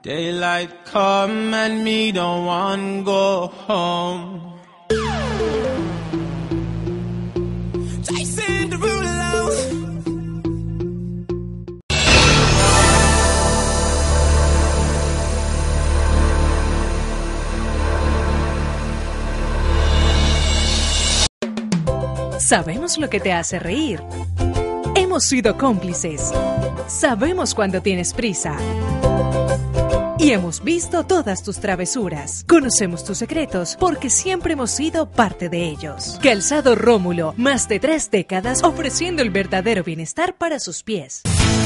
Daylight come and me don't want go home. Chasing the rule out. Sabemos lo que te hace reír. Hemos sido cómplices. Sabemos cuando tienes prisa. Y hemos visto todas tus travesuras. Conocemos tus secretos porque siempre hemos sido parte de ellos. Calzado Rómulo, más de 3 décadas ofreciendo el verdadero bienestar para sus pies.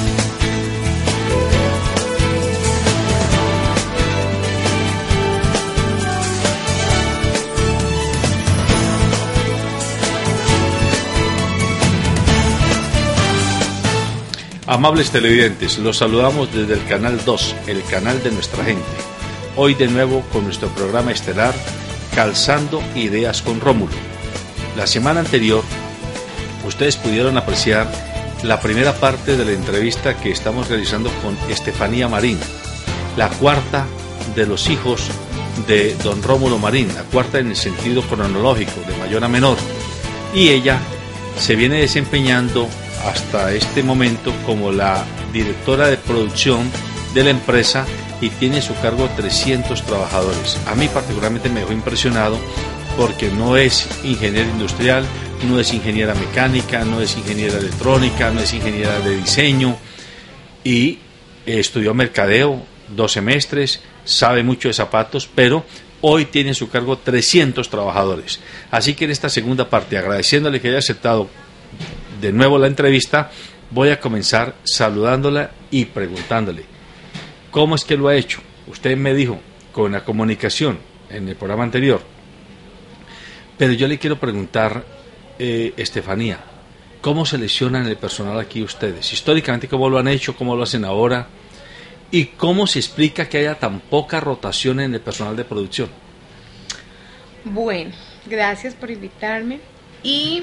Amables televidentes, los saludamos desde el Canal 2, el canal de nuestra gente. Hoy de nuevo con nuestro programa estelar, Calzando Ideas con Rómulo. La semana anterior, ustedes pudieron apreciar la primera parte de la entrevista que estamos realizando con Estefanía Marín, la cuarta de los hijos de don Rómulo Marín, la cuarta en el sentido cronológico, de mayor a menor. Y ella se viene desempeñando hasta este momento como la directora de producción de la empresa y tiene a su cargo 300 trabajadores. A mí particularmente me dejó impresionado porque no es ingeniera industrial, no es ingeniera mecánica, no es ingeniera electrónica, no es ingeniera de diseño y estudió mercadeo 2 semestres, sabe mucho de zapatos, pero hoy tiene a su cargo 300 trabajadores. Así que en esta segunda parte, agradeciéndole que haya aceptado de nuevo la entrevista, voy a comenzar saludándola y preguntándole ¿cómo es que lo ha hecho? Usted me dijo con la comunicación en el programa anterior, pero yo le quiero preguntar, Estefanía, ¿cómo seleccionan el personal aquí ustedes? Históricamente, ¿cómo lo han hecho? ¿Cómo lo hacen ahora? ¿Y cómo se explica que haya tan poca rotación en el personal de producción? Bueno, gracias por invitarme. Y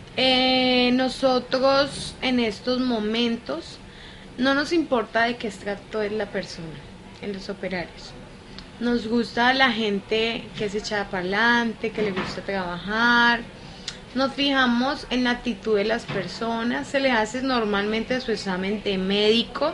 nosotros en estos momentos no nos importa de qué extracto es la persona en los operarios. Nos gusta la gente que se echa para adelante, que le gusta trabajar. Nos fijamos en la actitud de las personas. Se le hace normalmente su examen de médico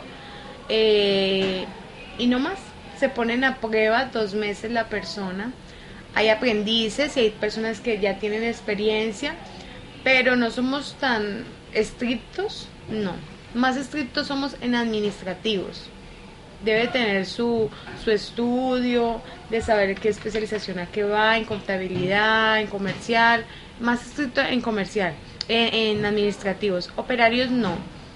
y no más. Se ponen a prueba 2 meses la persona. Hay aprendices y hay personas que ya tienen experiencia, pero no somos tan estrictos, no. Más estrictos somos en administrativos. Debe tener su estudio, de saber qué especialización a qué va, en contabilidad, en comercial. Más estricto en comercial, en administrativos. Operarios no.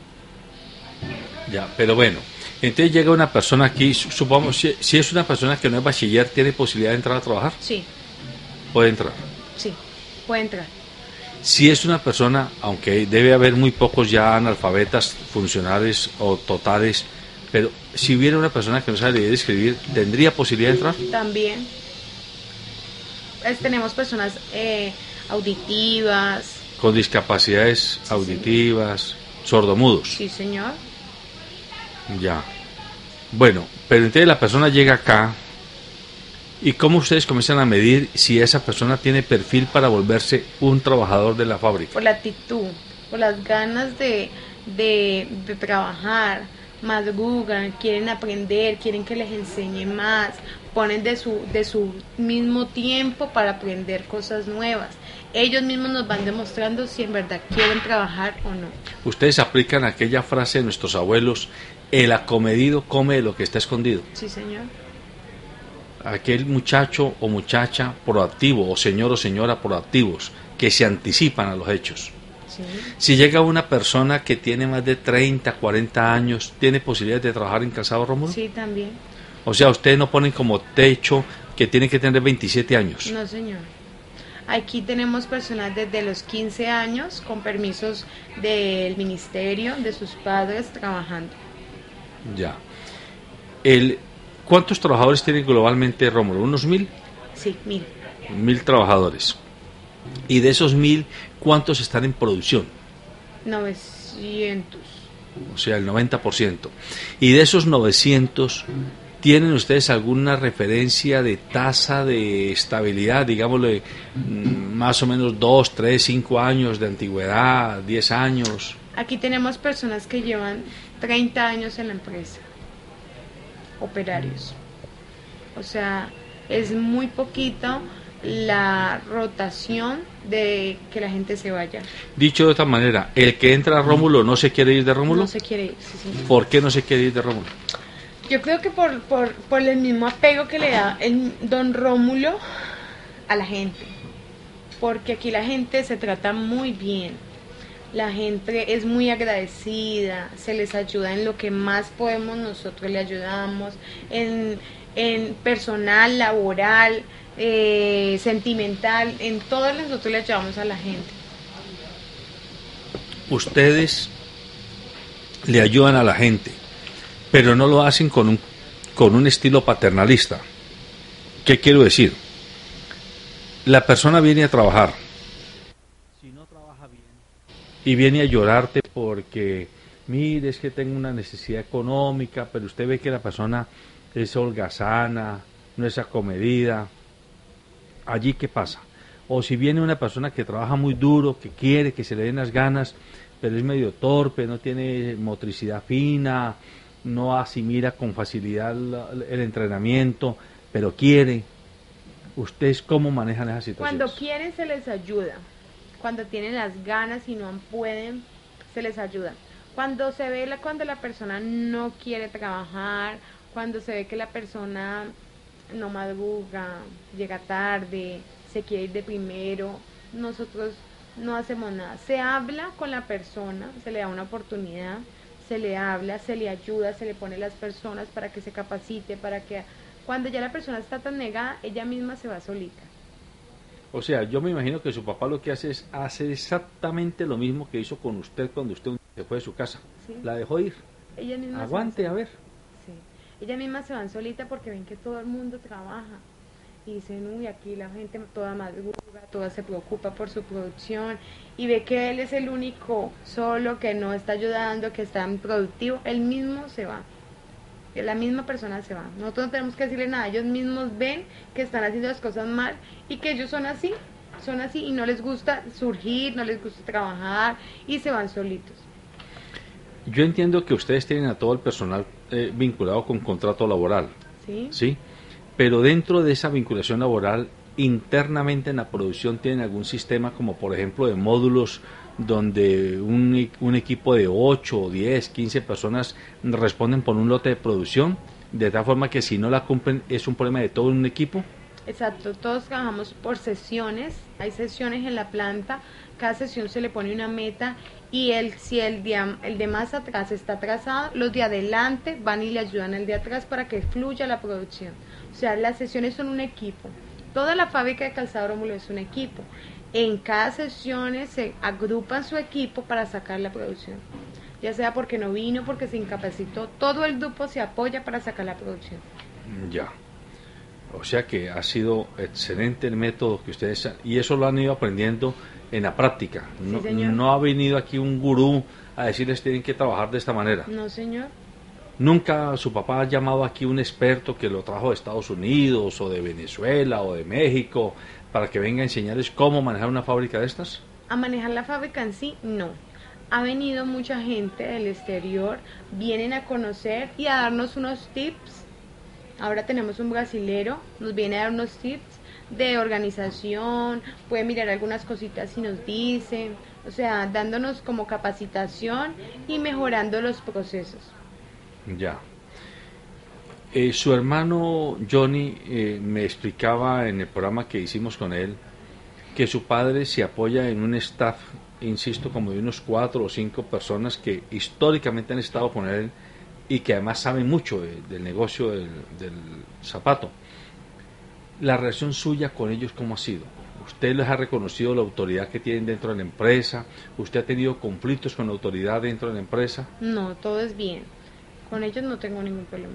Ya, pero bueno, entonces llega una persona aquí, supongamos, si es una persona que no es bachiller, ¿tiene posibilidad de entrar a trabajar? Sí. ¿Puede entrar? Sí, puede entrar. Si es una persona, aunque debe haber muy pocos ya analfabetas funcionales o totales, pero si hubiera una persona que no sabe leer y escribir, ¿tendría posibilidad de entrar? También. Tenemos personas auditivas. Con discapacidades Sí, auditivas, sordomudos. Sí, señor. Ya. Bueno, pero entonces la persona llega acá. ¿Y cómo ustedes comienzan a medir si esa persona tiene perfil para volverse un trabajador de la fábrica? Por la actitud, por las ganas de trabajar, madrugan, quieren aprender, quieren que les enseñe más, ponen de su mismo tiempo para aprender cosas nuevas. Ellos mismos nos van demostrando si en verdad quieren trabajar o no. Ustedes aplican aquella frase de nuestros abuelos, el acomedido come de lo que está escondido. Sí, señor. Aquel muchacho o muchacha proactivo, o señor o señora proactivos, que se anticipan a los hechos. Sí. Si llega una persona que tiene más de 30, 40 años, ¿tiene posibilidad de trabajar en Calzado Rómulo? Sí, también. O sea, ustedes no ponen como techo que tiene que tener 27 años. No, señor. Aquí tenemos personas desde los 15 años con permisos del ministerio, de sus padres, trabajando. Ya. ¿Cuántos trabajadores tiene globalmente Rómulo? ¿Unos 1000? Sí, 1000. 1000 trabajadores. Y de esos 1000, ¿cuántos están en producción? 900. O sea, el 90%. Y de esos 900, ¿Tienen ustedes alguna referencia de tasa de estabilidad, digámosle, más o menos 2, 3, 5 años de antigüedad, 10 años? Aquí tenemos personas que llevan 30 años en la empresa, operarios. O sea, es muy poquito la rotación de que la gente se vaya. Dicho de otra manera, el que entra a Rómulo no se quiere ir de Rómulo. No se quiere ir, sí, señor. ¿Por qué no se quiere ir de Rómulo? Yo creo que por el mismo apego que le da el don Rómulo a la gente. Porque aquí la gente se trata muy bien. La gente es muy agradecida, se les ayuda en lo que más podemos, nosotros le ayudamos, en personal, laboral, sentimental, en todo nosotros le ayudamos a la gente. Ustedes le ayudan a la gente, pero no lo hacen con un estilo paternalista. ¿Qué quiero decir? La persona viene a trabajar. Si no trabaja bien. Y viene a llorarte porque, mire, es que tengo una necesidad económica, pero usted ve que la persona es holgazana, no es acomedida. Allí, ¿qué pasa? O si viene una persona que trabaja muy duro, que quiere que se le den las ganas, pero es medio torpe, no tiene motricidad fina, no asimila con facilidad el entrenamiento, pero quiere. ¿Ustedes cómo manejan esas situaciones? Cuando quieren se les ayuda, cuando tienen las ganas y no pueden, se les ayuda. Cuando se ve cuando la persona no quiere trabajar, cuando se ve que la persona no madruga, llega tarde, se quiere ir de primero, nosotros no hacemos nada. Se habla con la persona, se le da una oportunidad, se le habla, se le ayuda, se le pone las personas para que se capacite, para que cuando ya la persona está tan negada, ella misma se va solita. O sea, yo me imagino que su papá lo que hace es hacer exactamente lo mismo que hizo con usted cuando usted se fue de su casa. ¿Sí? La dejó ir. Ella misma Aguante, a ver. Sí. Ella misma se van solita porque ven que todo el mundo trabaja. Y dicen, uy, aquí la gente toda madruga, toda se preocupa por su producción. Y ve que él es el único solo que no está ayudando, que está improductivo. Él mismo se va. La misma persona se va. Nosotros no tenemos que decirle nada. Ellos mismos ven que están haciendo las cosas mal y que ellos son así y no les gusta surgir, no les gusta trabajar y se van solitos. Yo entiendo que ustedes tienen a todo el personal vinculado con contrato laboral. Sí. ¿Sí? Pero dentro de esa vinculación laboral, internamente en la producción tienen algún sistema como por ejemplo de módulos donde un equipo de 8, 10, 15 personas responden por un lote de producción, de tal forma que si no la cumplen es un problema de todo un equipo. Exacto, todos trabajamos por sesiones, hay sesiones en la planta, cada sesión se le pone una meta y si el de más atrás está atrasado, los de adelante van y le ayudan al de atrás para que fluya la producción. O sea, las sesiones son un equipo, toda la fábrica de calzado Rómulo es un equipo. En cada sesión se agrupan su equipo para sacar la producción, ya sea porque no vino, porque se incapacitó, todo el grupo se apoya para sacar la producción. Ya, o sea que ha sido excelente el método que ustedes, y eso lo han ido aprendiendo en la práctica. No, sí, señor. No ha venido aquí un gurú a decirles tienen que trabajar de esta manera. No, señor. Nunca su papá ha llamado aquí un experto que lo trajo de Estados Unidos o de Venezuela o de México para que venga a enseñarles cómo manejar una fábrica de estas. A manejar la fábrica en sí, no. Ha venido mucha gente del exterior, vienen a conocer y a darnos unos tips. Ahora tenemos un brasilero, nos viene a dar unos tips de organización, puede mirar algunas cositas y nos dice, o sea, dándonos como capacitación y mejorando los procesos. Ya. Su hermano Johnny me explicaba en el programa que hicimos con él que su padre se apoya en un staff, insisto, como de unos 4 o 5 personas que históricamente han estado con él y que además saben mucho del negocio del zapato. La relación suya con ellos, ¿cómo ha sido? ¿Usted les ha reconocido la autoridad que tienen dentro de la empresa? ¿Usted ha tenido conflictos con la autoridad dentro de la empresa? No, todo es bien. Con ellos no tengo ningún problema.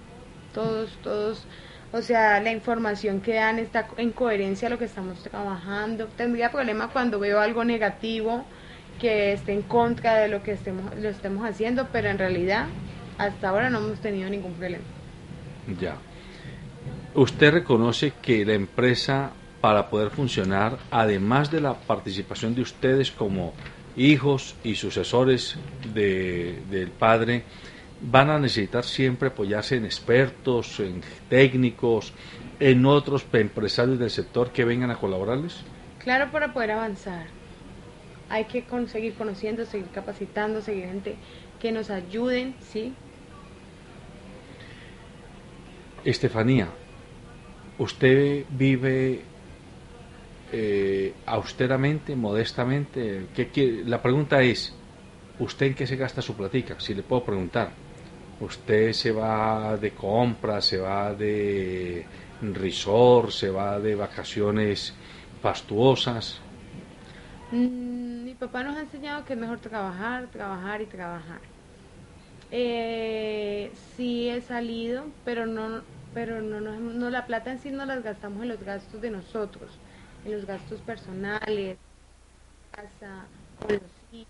Todos, o sea, la información que dan está en coherencia a lo que estamos trabajando. Tendría problema cuando veo algo negativo que esté en contra de lo estemos haciendo, pero en realidad hasta ahora no hemos tenido ningún problema. Ya. ¿Usted reconoce que la empresa, para poder funcionar, además de la participación de ustedes como hijos y sucesores del padre, van a necesitar siempre apoyarse en expertos, en técnicos, en otros empresarios del sector que vengan a colaborarles? Claro, para poder avanzar. Hay que seguir conociendo, seguir capacitando, seguir gente que nos ayuden, ¿sí? Estefanía, ¿usted vive austeramente, modestamente? La pregunta es, ¿usted en qué se gasta su platica? Si le puedo preguntar. ¿Usted se va de compras, se va de resort, se va de vacaciones fastuosas? Mi papá nos ha enseñado que es mejor trabajar, trabajar y trabajar. Sí he salido, pero no, la plata en sí no las gastamos en los gastos de nosotros, en los gastos personales, casa, con los hijos,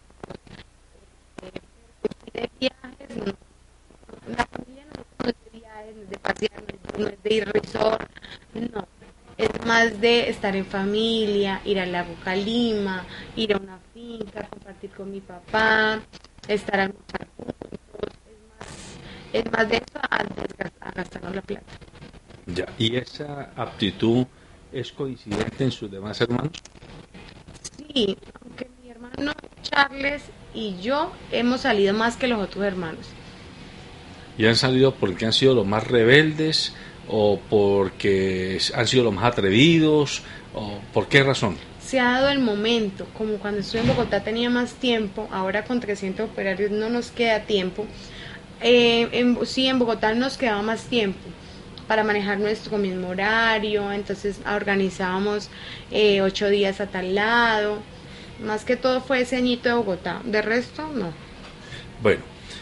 de viajes, no. La familia no es de viajes, no es de pasear, no es de ir a resort, no. Es más de estar en familia, ir al lago Calima, ir a una finca, compartir con mi papá, estar a almorzar juntos. Es más de eso a gastarnos la plata. Ya. ¿Y esa aptitud es coincidente en sus demás hermanos? Sí, aunque mi hermano Charles y yo hemos salido más que los otros hermanos. ¿Y han salido porque han sido los más rebeldes o porque han sido los más atrevidos o por qué razón? Se ha dado el momento, como cuando estuve en Bogotá tenía más tiempo, ahora con 300 operarios no nos queda tiempo. Sí, en Bogotá nos quedaba más tiempo para manejar nuestro mismo horario, entonces organizábamos 8 días a tal lado. Más que todo fue ese añito de Bogotá, de resto no. Bueno,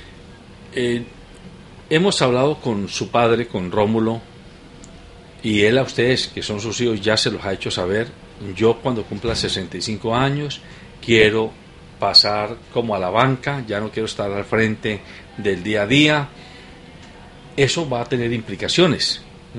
hemos hablado con su padre, con Rómulo, y él a ustedes, que son sus hijos, ya se los ha hecho saber. Yo cuando cumpla 65 años quiero pasar como a la banca, ya no quiero estar al frente del día a día. Eso va a tener implicaciones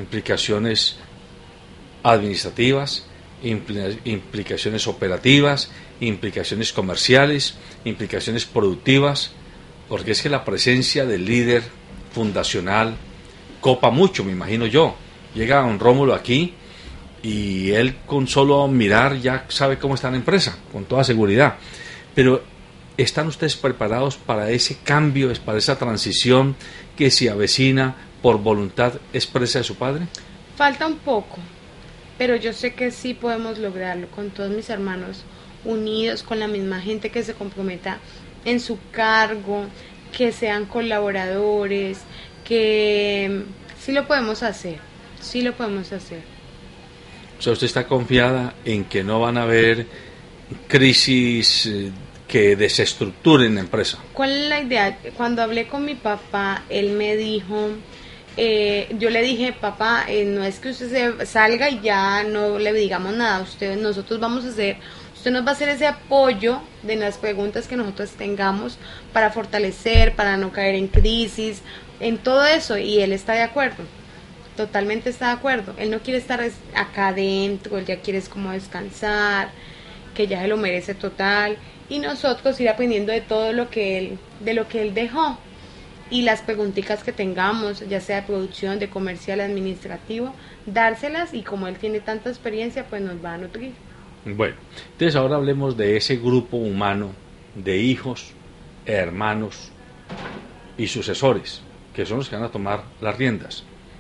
administrativas, implicaciones operativas, implicaciones comerciales, implicaciones productivas, porque es que la presencia del líder fundacional copa mucho, me imagino yo. Llega don Rómulo aquí y él con solo mirar ya sabe cómo está la empresa, con toda seguridad. Pero ¿están ustedes preparados para ese cambio, para esa transición que se avecina por voluntad expresa de su padre? Falta un poco, pero yo sé que sí podemos lograrlo con todos mis hermanos unidos, con la misma gente que se comprometa en su cargo, que sean colaboradores, que sí lo podemos hacer, sí lo podemos hacer. O sea, usted está confiada en que no van a haber crisis que desestructuren la empresa. ¿Cuál es la idea? Cuando hablé con mi papá, él me dijo, yo le dije, papá, no es que usted se salga y ya no le digamos nada, nosotros vamos a hacer, usted nos va a hacer ese apoyo de las preguntas que nosotros tengamos para fortalecer, para no caer en crisis, en todo eso, y él está de acuerdo. Totalmente está de acuerdo. Él no quiere estar acá adentro, él ya quiere es como descansar, que ya se lo merece total, y nosotros ir aprendiendo de todo lo que él dejó, y las preguntitas que tengamos, ya sea de producción, de comercial, administrativo, dárselas, y como él tiene tanta experiencia, pues nos va a nutrir. Bueno, entonces ahora hablemos de ese grupo humano de hijos, hermanos y sucesores, que son los que van a tomar las riendas.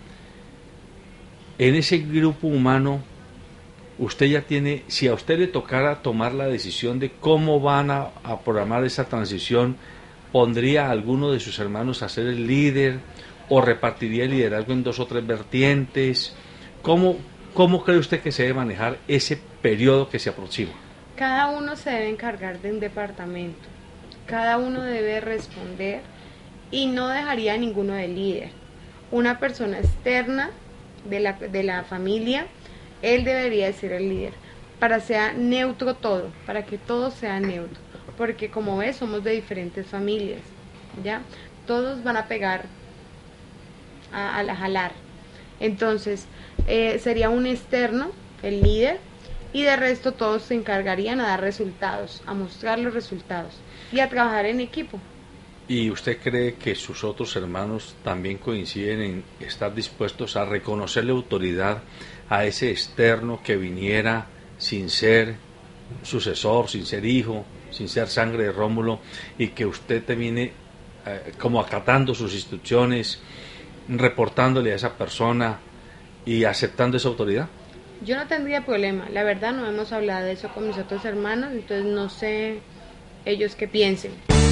En ese grupo humano, usted ya tiene, si a usted le tocara tomar la decisión de cómo van a programar esa transición, ¿pondría a alguno de sus hermanos a ser el líder o repartiría el liderazgo en 2 o 3 vertientes? ¿Cómo cree usted que se debe manejar ese periodo que se aproxima? Cada uno se debe encargar de un departamento, cada uno debe responder, y no dejaría a ninguno de líder. Una persona externa de la familia, él debería ser el líder, para que sea neutro todo, para que todo sea neutro, porque como ves somos de diferentes familias, ¿ya? Todos van a pegar a jalar, Entonces, sería un externo, el líder, y de resto todos se encargarían a dar resultados, a mostrar los resultados y a trabajar en equipo. ¿Y usted cree que sus otros hermanos también coinciden en estar dispuestos a reconocerle autoridad a ese externo que viniera sin ser sucesor, sin ser hijo, sin ser sangre de Rómulo, y que usted termine como acatando sus instrucciones, reportándole a esa persona y aceptando esa autoridad? Yo no tendría problema, la verdad no hemos hablado de eso con mis otros hermanos, entonces no sé ellos qué piensen.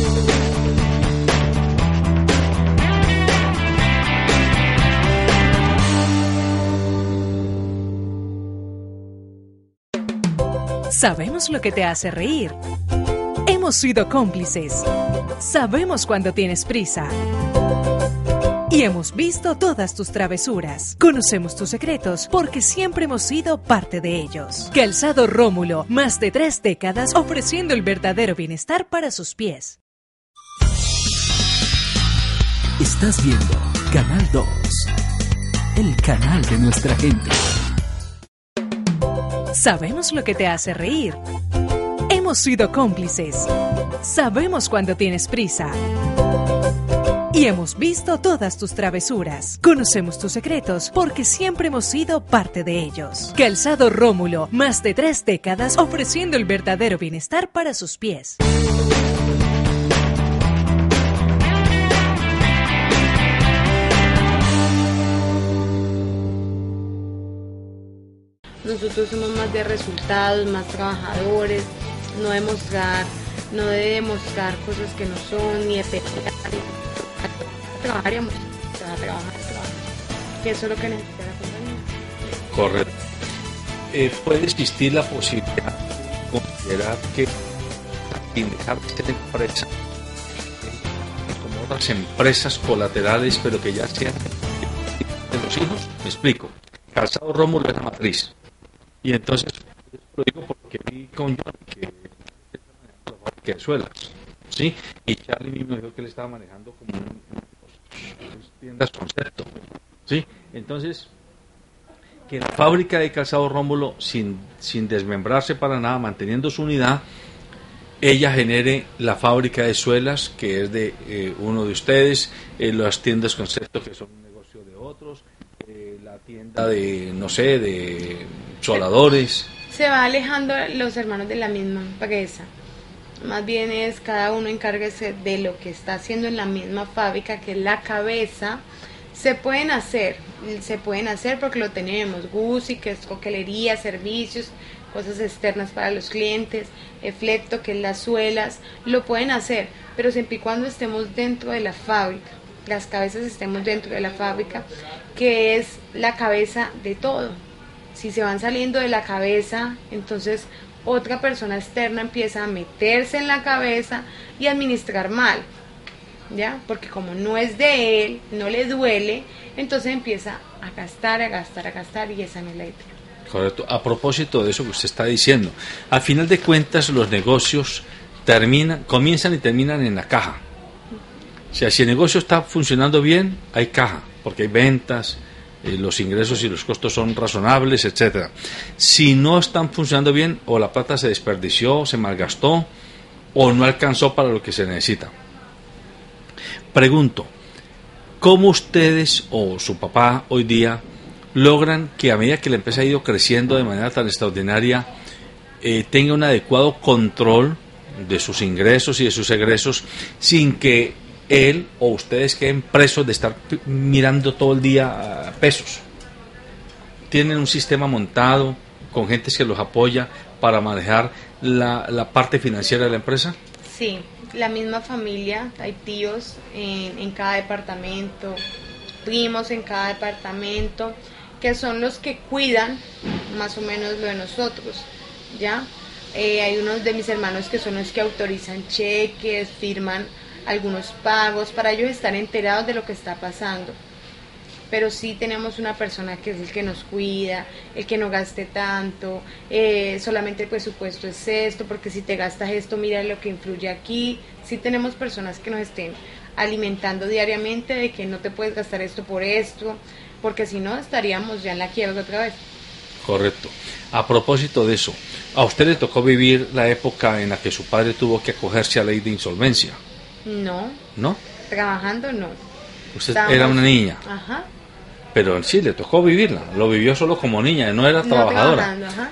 Sabemos lo que te hace reír. Hemos sido cómplices. Sabemos cuando tienes prisa. Y hemos visto todas tus travesuras. Conocemos tus secretos porque siempre hemos sido parte de ellos. Calzado Rómulo, más de 3 décadas ofreciendo el verdadero bienestar para sus pies. Estás viendo Canal 2, el canal de nuestra gente. Sabemos lo que te hace reír. Hemos sido cómplices. Sabemos cuando tienes prisa. Y hemos visto todas tus travesuras. Conocemos tus secretos porque siempre hemos sido parte de ellos. Calzado Rómulo, más de 3 décadas ofreciendo el verdadero bienestar para sus pies. Nosotros somos más de resultados, más trabajadores, no de demostrar cosas que no son, ni de pelear. Trabajaríamos, trabajar. Que eso es lo que necesita la compañía. Correcto. ¿Puede existir la posibilidad de considerar que sin dejar de ser empresa, como otras empresas colaterales, pero que ya sean de los hijos? Me explico. Calzado Rómulo es la matriz. Y entonces, lo digo porque vi con John que de suelas, ¿sí? Y Charlie mismo dijo que él estaba manejando como tiendas concepto, ¿sí? Entonces, que la fábrica de Calzado Rómulo, sin desmembrarse para nada, manteniendo su unidad, ella genere la fábrica de suelas, que es de uno de ustedes, las tiendas concepto, que son un negocio de otros, la tienda de, no sé, de soldadores. Se va alejando los hermanos de la misma empresa. Más bien es cada uno encárguese de lo que está haciendo en la misma fábrica, que es la cabeza. Se pueden hacer porque lo tenemos. Gucci, que es coctelería, servicios, cosas externas para los clientes, Flecto, que es las suelas, lo pueden hacer, pero siempre y cuando estemos dentro de la fábrica, las cabezas estemos dentro de la fábrica, que es la cabeza de todo. Si se van saliendo de la cabeza, entonces otra persona externa empieza a meterse en la cabeza y administrar mal, ¿ya? Porque como no es de él, no le duele, entonces empieza a gastar y esa no es la idea. Correcto. A propósito de eso que usted está diciendo, al final de cuentas los negocios comienzan y terminan en la caja. O sea, si el negocio está funcionando bien, hay caja, porque hay ventas, los ingresos y los costos son razonables, etcétera. Si no están funcionando bien, o la plata se desperdició, se malgastó, o no alcanzó para lo que se necesita. Pregunto, ¿cómo ustedes o su papá hoy día logran que a medida que la empresa ha ido creciendo de manera tan extraordinaria, tenga un adecuado control de sus ingresos y de sus egresos sin que él o ustedes queden presos de estar mirando todo el día pesos? ¿Tienen un sistema montado con gente que los apoya para manejar la parte financiera de la empresa? Sí, la misma familia, hay tíos en cada departamento, primos en cada departamento, que son los que cuidan más o menos lo de nosotros, ¿ya? Hay unos de mis hermanos que son los que autorizan cheques, firman algunos pagos, para ellos estar enterados de lo que está pasando. Pero sí tenemos una persona que es el que nos cuida, el que no gaste tanto, solamente el presupuesto es esto, porque si te gastas esto, mira lo que influye aquí. Sí tenemos personas que nos estén alimentando diariamente de que no te puedes gastar esto por esto, porque si no estaríamos ya en la quiebra otra vez. Correcto. A propósito de eso, ¿a usted le tocó vivir la época en la que su padre tuvo que acogerse a ley de insolvencia? No, ¿No? trabajando no. Usted Estábamos- era una niña, Ajá. pero sí, le tocó vivirla. Lo vivió solo como niña, no era No trabajadora. trabajando, ajá.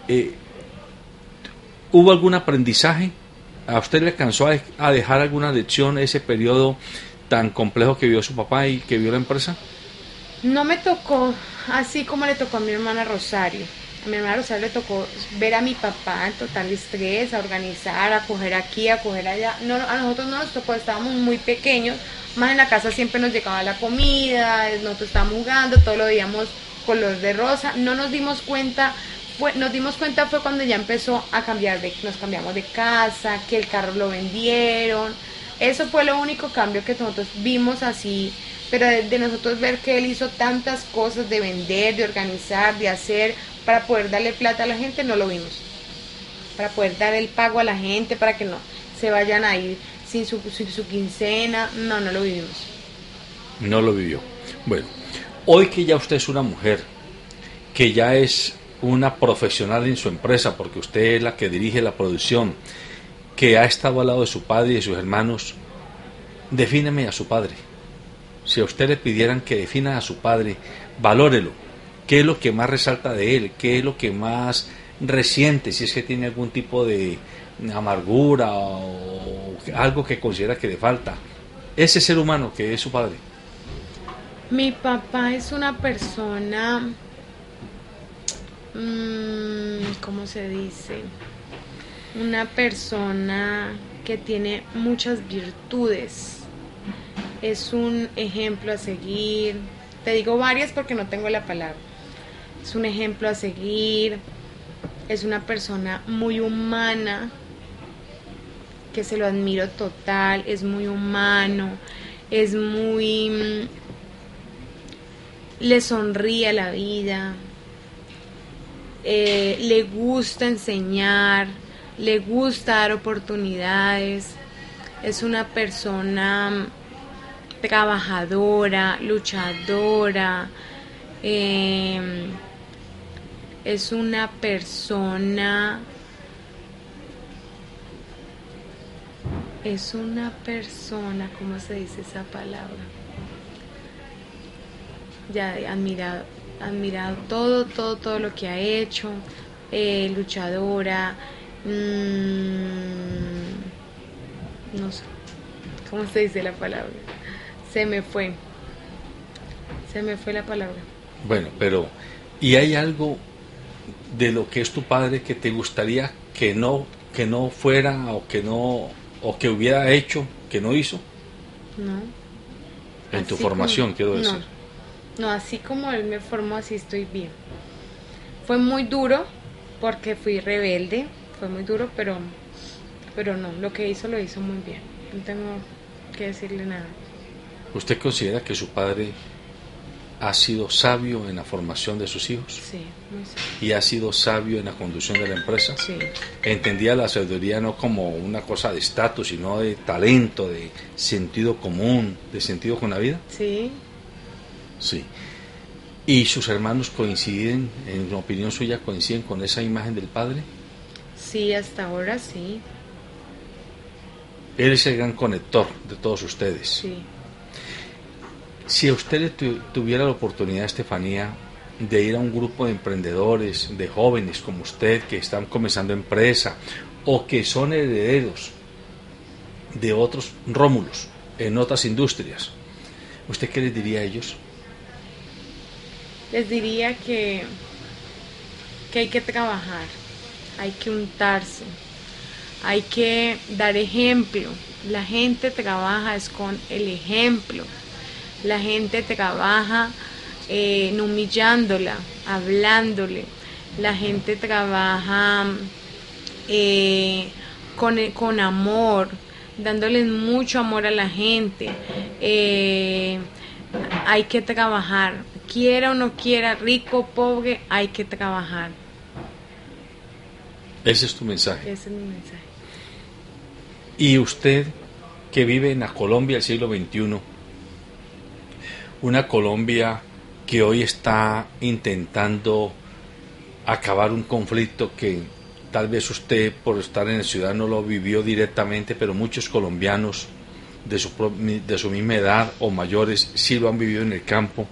¿Hubo algún aprendizaje? ¿A usted le alcanzó a dejar alguna lección ese periodo tan complejo que vivió su papá y que vio la empresa? No me tocó así como le tocó a mi hermana Rosario. A mi hermana Rosario le tocó ver a mi papá en total estrés, a organizar, a coger aquí, a coger allá. No, a nosotros no nos tocó, estábamos muy pequeños. Más en la casa siempre nos llegaba la comida, nosotros estábamos jugando, todo lo veíamos color de rosa. No nos dimos cuenta, nos dimos cuenta fue cuando ya empezó a cambiar, nos cambiamos de casa, que el carro lo vendieron. Eso fue lo único cambio que nosotros vimos así, pero de nosotros ver que él hizo tantas cosas de vender, de organizar, de hacer, para poder darle plata a la gente, no lo vimos. Para poder dar el pago a la gente, para que no se vayan a ir sin su quincena, no lo vivimos. No lo vivió. Bueno, hoy que ya usted es una mujer, que ya es una profesional en su empresa, porque usted es la que dirige la producción, que ha estado al lado de su padre y de sus hermanos, defíneme a su padre. Si a usted le pidieran que defina a su padre, valórelo. ¿Qué es lo que más resalta de él? ¿Qué es lo que más resiente? Si es que tiene algún tipo de amargura o algo que considera que le falta. Ese ser humano que es su padre. Mi papá es una persona, ¿cómo se dice? Una persona que tiene muchas virtudes. Es un ejemplo a seguir. Te digo varias porque no tengo la palabra. Es un ejemplo a seguir. Es una persona muy humana, que se lo admiro total. Es muy humano. Es muy... le sonríe a la vida. Le gusta enseñar. Le gusta dar oportunidades. Es una persona trabajadora, luchadora, es una persona, ¿cómo se dice esa palabra? Ya he admirado todo lo que ha hecho, luchadora, no sé, ¿cómo se dice la palabra? Se me fue la palabra. Bueno, pero ¿y hay algo de lo que es tu padre que te gustaría que no fuera o que hubiera hecho que no hizo? No. En tu Así formación, como- quiero decir. No, así como él me formó, así estoy bien. Fue muy duro porque fui rebelde, fue muy duro, pero no, lo que hizo lo hizo muy bien. No tengo que decirle nada. ¿Usted considera que su padre ha sido sabio en la formación de sus hijos Sí, muy sí. y ha sido sabio en la conducción de la empresa? Sí, Entendía la sabiduría no como una cosa de estatus, sino de talento, de sentido común, de sentido con la vida. sí. Sí. ¿Y sus hermanos coinciden, en opinión suya, coinciden con esa imagen del padre? Sí, hasta ahora sí. Él es el gran conector de todos ustedes. Sí. Si a usted le tuviera la oportunidad, Estefanía, de ir a un grupo de emprendedores, de jóvenes como usted, que están comenzando empresa o que son herederos de otros Rómulos en otras industrias, ¿usted qué les diría a ellos? Les diría que hay que trabajar, hay que untarse, hay que dar ejemplo. La gente trabaja es con el ejemplo. La gente trabaja no humillándola, hablándole. La gente trabaja con amor, dándoles mucho amor a la gente. Hay que trabajar, quiera o no quiera, rico, pobre, hay que trabajar. Ese es tu mensaje. Ese es mi mensaje. Y usted, que vive en la Colombia del siglo XXI, una Colombia que hoy está intentando acabar un conflicto que tal vez usted, por estar en la ciudad, no lo vivió directamente, pero muchos colombianos de su misma edad o mayores sí lo han vivido en el campo.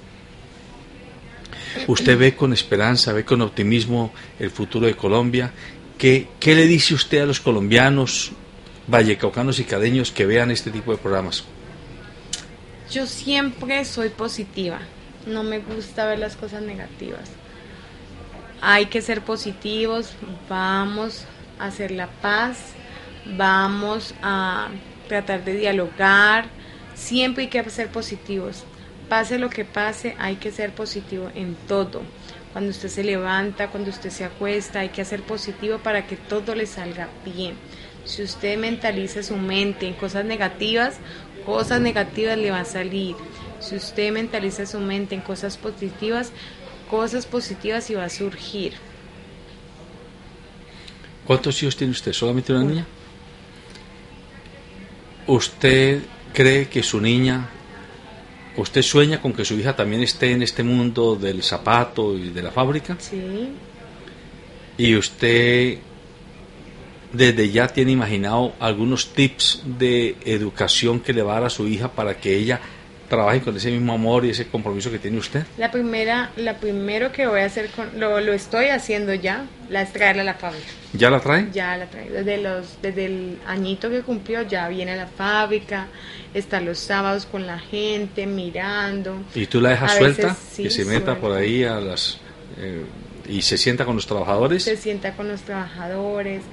Usted ve con esperanza, ve con optimismo el futuro de Colombia. ¿Qué le dice usted a los colombianos, vallecaucanos y cadeños que vean este tipo de programas? Yo siempre soy positiva, no me gusta ver las cosas negativas. Hay que ser positivos, vamos a hacer la paz, vamos a tratar de dialogar, siempre hay que ser positivos. Pase lo que pase, hay que ser positivo en todo. Cuando usted se levanta, cuando usted se acuesta, hay que ser positivo para que todo le salga bien. Si usted mentaliza su mente en cosas negativas le van a salir. Si usted mentaliza su mente en cosas positivas y va a surgir. ¿Cuántos hijos tiene usted? ¿Solamente una niña? ¿Usted cree que su niña, usted sueña con que su hija también esté en este mundo del zapato y de la fábrica? Sí. ¿Y usted desde ya tiene imaginado algunos tips de educación que le va a dar a su hija para que ella trabaje con ese mismo amor y ese compromiso que tiene usted? La primero que voy a hacer, lo estoy haciendo ya, es traerla a la fábrica. ¿Ya la trae? Ya la traigo. Desde el añito que cumplió ya viene a la fábrica, está los sábados con la gente, mirando. ¿Y tú la dejas suelta? Veces, sí, que se meta suelta por ahí a las... y se sienta con los trabajadores. Se sienta con los trabajadores,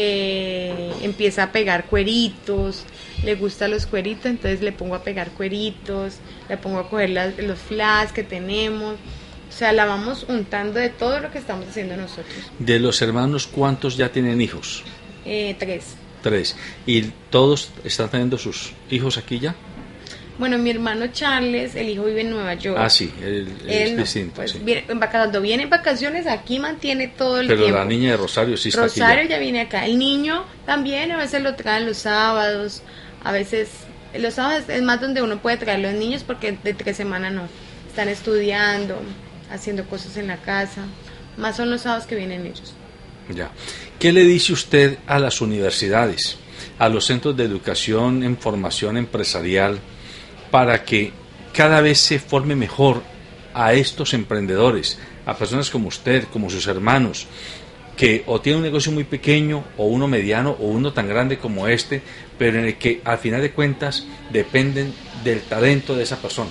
empieza a pegar cueritos, le gustan los cueritos, entonces le pongo a pegar cueritos, le pongo a coger los flash que tenemos, o sea, la vamos untando de todo lo que estamos haciendo nosotros. De los hermanos, ¿cuántos ya tienen hijos? 3. 3. ¿Y todos están teniendo sus hijos aquí ya? Bueno, mi hermano Charles, el hijo vive en Nueva York. Ah, sí, él es no, distinto. pues, Sí. Cuando viene en vacaciones, aquí mantiene todo el Pero tiempo. la niña de Rosario sí está Rosario aquí ya viene acá. El niño también, a veces lo traen los sábados, a veces los sábados es más donde uno puede traer los niños porque de 3 semanas no. Están estudiando, haciendo cosas en la casa. Más son los sábados que vienen ellos. Ya. ¿Qué le dice usted a las universidades, a los centros de educación en formación empresarial, para que cada vez se forme mejor a estos emprendedores, a personas como usted, como sus hermanos, que o tienen un negocio muy pequeño, o uno mediano, o uno tan grande como este, pero en el que al final de cuentas dependen del talento de esa persona?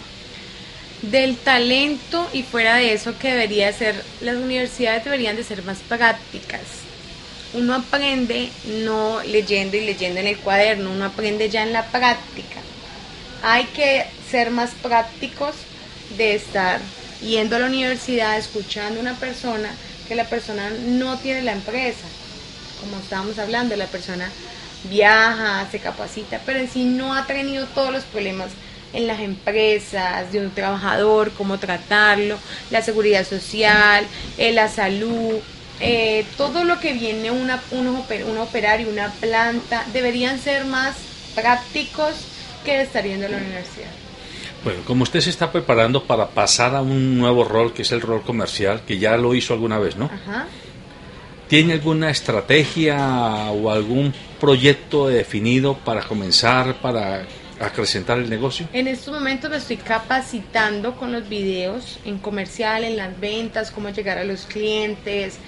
Del talento, y fuera de eso, que debería ser, las universidades deberían de ser más prácticas. Uno aprende no leyendo y leyendo en el cuaderno, uno aprende ya en la práctica. Hay que ser más prácticos de estar yendo a la universidad, escuchando a una persona, que la persona no tiene la empresa, como estábamos hablando, la persona viaja, se capacita, pero en sí no ha tenido todos los problemas en las empresas, de un trabajador, cómo tratarlo, la seguridad social, la salud, todo lo que viene un operario, una planta, deberían ser más prácticos que estar yendo a la universidad. Bueno, como usted se está preparando para pasar a un nuevo rol, que es el rol comercial, que ya lo hizo alguna vez, ¿no? Ajá. ¿Tiene alguna estrategia o algún proyecto definido para comenzar, para acrecentar el negocio? En estos momentos me estoy capacitando con los videos en comercial, en las ventas, cómo llegar a los clientes,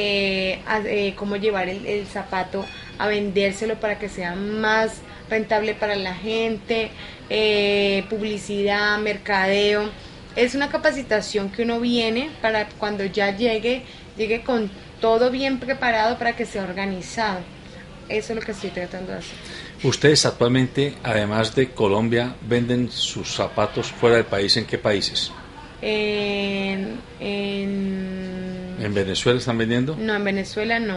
cómo llevar el zapato a vendérselo para que sea más rentable para la gente, publicidad, mercadeo. Es una capacitación que uno viene para cuando ya llegue con todo bien preparado para que sea organizado. Eso es lo que estoy tratando de hacer. Ustedes actualmente, además de Colombia, venden sus zapatos fuera del país. ¿En qué países? ¿En Venezuela están vendiendo? No, en Venezuela no.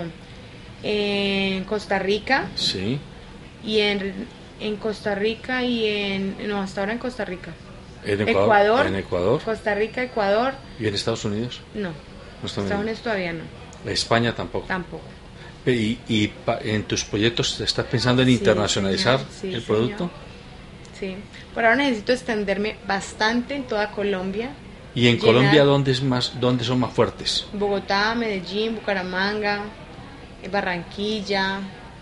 En Costa Rica. Sí. Y en Costa Rica no, hasta ahora en Costa Rica. ¿En Ecuador? En Ecuador. Costa Rica, Ecuador. ¿Y en Estados Unidos? No. No Estados Unidos todavía no. España tampoco. Tampoco. ¿Y en tus proyectos estás pensando en internacionalizar el producto? Sí. Por ahora necesito extenderme bastante en toda Colombia. ¿Y en Colombia dónde son más fuertes? Bogotá, Medellín, Bucaramanga, Barranquilla,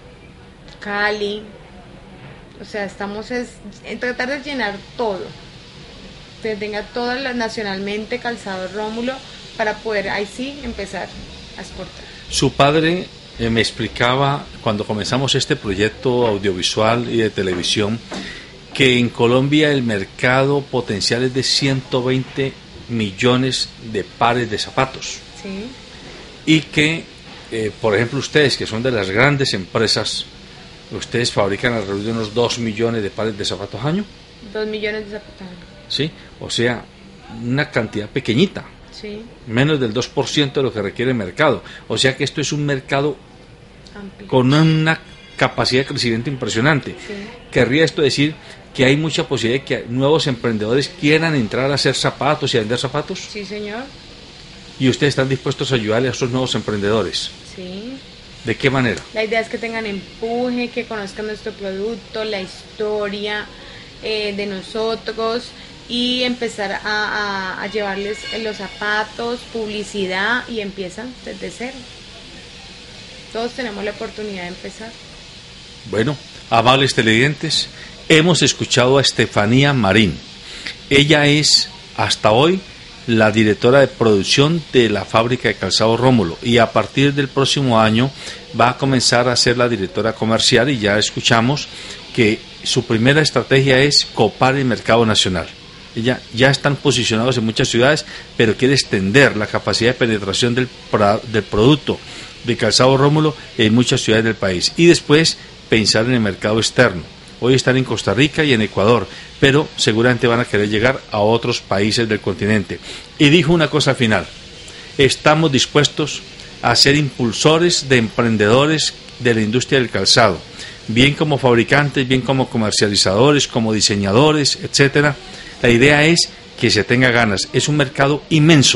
Cali. O sea, estamos en tratar de llenar todo, que tenga todo nacionalmente Calzado Rómulo, para poder ahí sí empezar a exportar. Su padre me explicaba cuando comenzamos este proyecto audiovisual y de televisión que en Colombia el mercado potencial es de 120 millones de pares de zapatos. Sí. Y que, por ejemplo, ustedes que son de las grandes empresas, ustedes fabrican alrededor de unos 2 millones de pares de zapatos al año. 2 millones de zapatos. Sí, o sea, una cantidad pequeñita. Sí. Menos del 2% de lo que requiere el mercado. O sea que esto es un mercado amplio, con una capacidad de crecimiento impresionante. Sí. Querría esto decir que hay mucha posibilidad de que nuevos emprendedores quieran entrar a hacer zapatos y a vender zapatos. Sí, señor. ¿Y ustedes están dispuestos a ayudarle a esos nuevos emprendedores? Sí. ¿De qué manera? La idea es que tengan empuje, que conozcan nuestro producto, la historia de nosotros, y empezar a llevarles los zapatos, publicidad, y empiezan desde cero. Todos tenemos la oportunidad de empezar. Bueno, amables televidentes, hemos escuchado a Estefanía Marín. Ella es, hasta hoy, la directora de producción de la fábrica de Calzado Rómulo, y a partir del próximo año va a comenzar a ser la directora comercial, y ya escuchamos que su primera estrategia es copar el mercado nacional. Ya están posicionados en muchas ciudades, pero quiere extender la capacidad de penetración del producto de Calzado Rómulo en muchas ciudades del país, y después pensar en el mercado externo. Hoy están en Costa Rica y en Ecuador, pero seguramente van a querer llegar a otros países del continente. Y dijo una cosa final: estamos dispuestos a ser impulsores de emprendedores de la industria del calzado, bien como fabricantes, bien como comercializadores, como diseñadores, etcétera. La idea es que se tenga ganas. Es un mercado inmenso.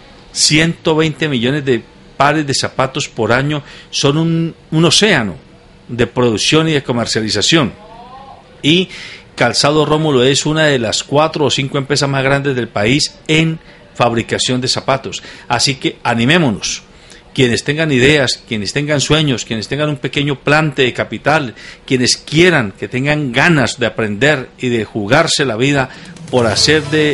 120 millones de pares de zapatos por año son un océano de producción y de comercialización. Y Calzado Rómulo es una de las 4 o 5 empresas más grandes del país en fabricación de zapatos. Así que animémonos. Quienes tengan ideas, quienes tengan sueños, quienes tengan un pequeño plante de capital, quienes quieran, que tengan ganas de aprender y de jugarse la vida por hacer de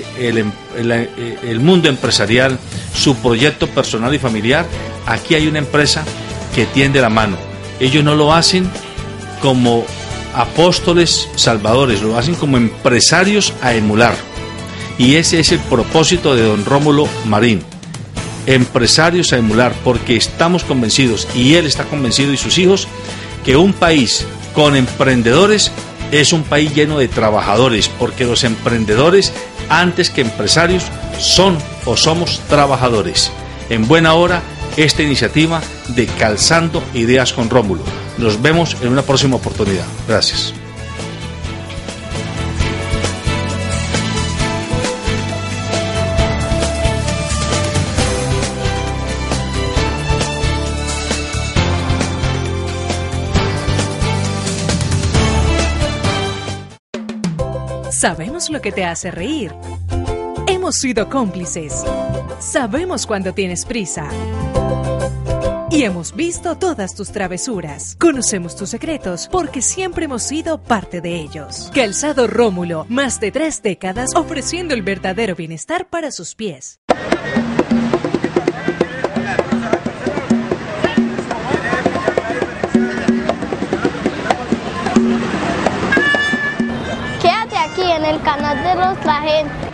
el mundo empresarial su proyecto personal y familiar, aquí hay una empresa que tiende la mano. Ellos no lo hacen como apóstoles salvadores, lo hacen como empresarios a emular. Y ese es el propósito de don Rómulo Marín. Empresarios a emular, porque estamos convencidos, y él está convencido y sus hijos, que un país con emprendedores es un país lleno de trabajadores, porque los emprendedores, antes que empresarios, son o somos trabajadores. En buena hora, esta iniciativa de Calzando Ideas con Rómulo. Nos vemos en una próxima oportunidad. Gracias. Sabemos lo que te hace reír. Hemos sido cómplices. Sabemos cuando tienes prisa. Y hemos visto todas tus travesuras. Conocemos tus secretos porque siempre hemos sido parte de ellos. Calzado Rómulo, más de 3 décadas ofreciendo el verdadero bienestar para sus pies. Quédate aquí en el canal de nuestra gente.